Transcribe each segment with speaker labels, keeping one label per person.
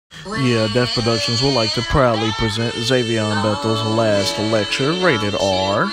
Speaker 1: Yeah, Def Productions would like to proudly present Xavion Bethel's last lecture, rated R.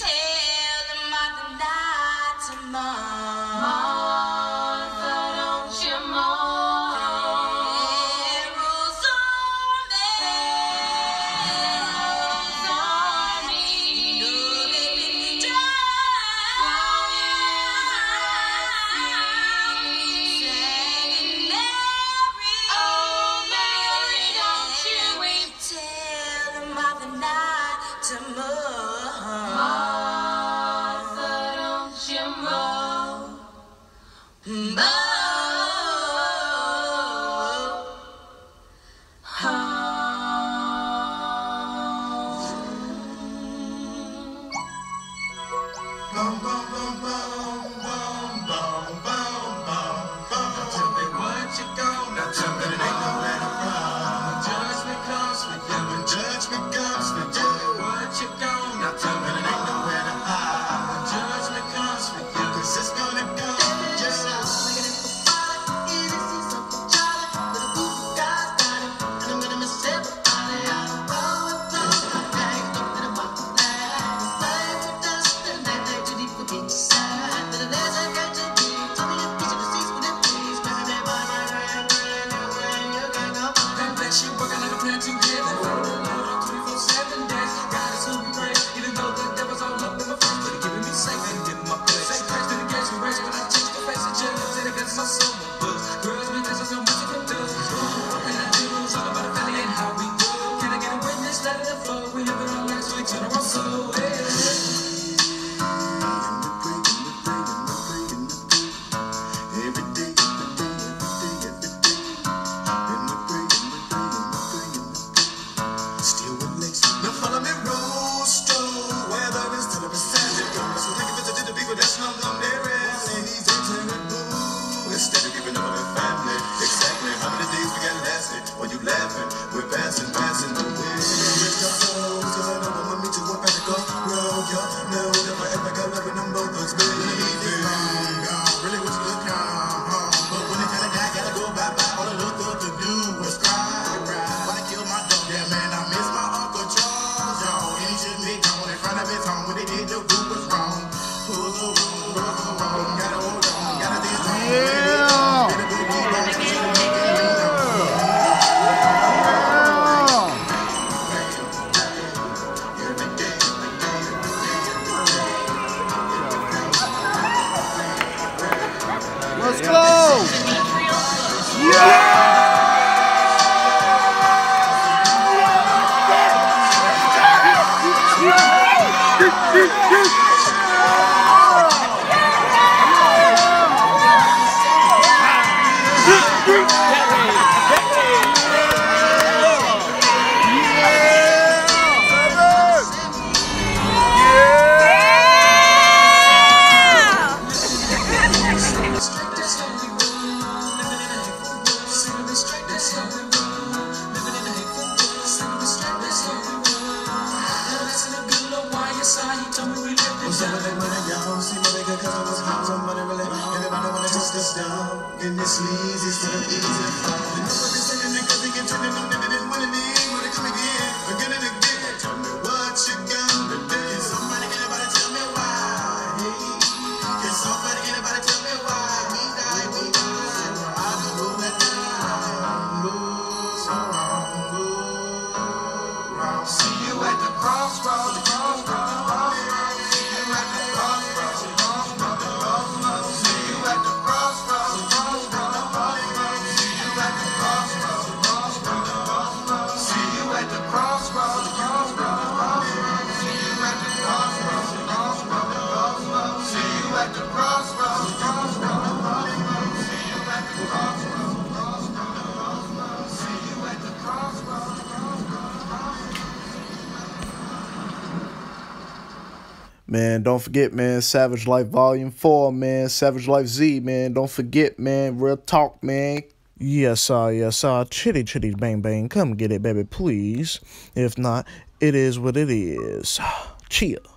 Speaker 2: Let's go! Yeah!
Speaker 3: And this leads is to the easy to fall. You know what they're saying, because they get turning on that and winning me. When they come again and again. Tell me what you gonna do. Can somebody, anybody tell me why? Can somebody, anybody tell me why? We die, I don't know that time moves around, move around. See you at the crossroads, crossroads. See you at the crossroads, crossroads. See you at the crossroads.
Speaker 1: Man, don't forget, man, Savage Life Volume 4, man, Savage Life Z, man, don't forget, man, real talk, man. Yes, chitty chitty bang bang, come get it, baby, please. If not, it is what it is. Cheer.